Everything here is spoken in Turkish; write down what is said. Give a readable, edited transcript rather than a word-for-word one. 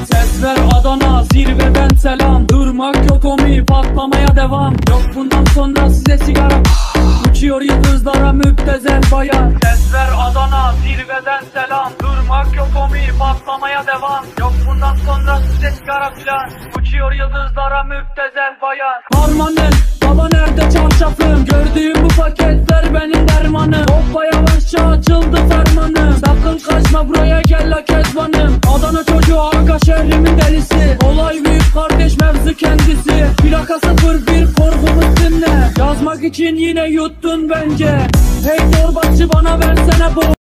Ses ver Adana, zirveden selam. Durmak yok omi, patlamaya devam. Yok bundan sonra size sigara. Uçuyor yıldızlara müptezel bayan. Ses ver Adana, zirveden selam. Durmak yok omi, patlamaya devam. Yok bundan sonra size sigara filan. Uçuyor yıldızlara müptezel bayan. Harmanın, baba nerede çarşafım? Gördüğüm bu paketler benim dermanım. Hoppa yavaşça açıldı fermanım. Sakın kaçma buraya gel la kezbanım. Adana çocuğu aga şehrimin delisi. Olay büyük kardeş mevzu kendisi. Plaka 01 korkumuz dinle. Yazmak için yine yuttun bence. Hey torbacı bana versene bu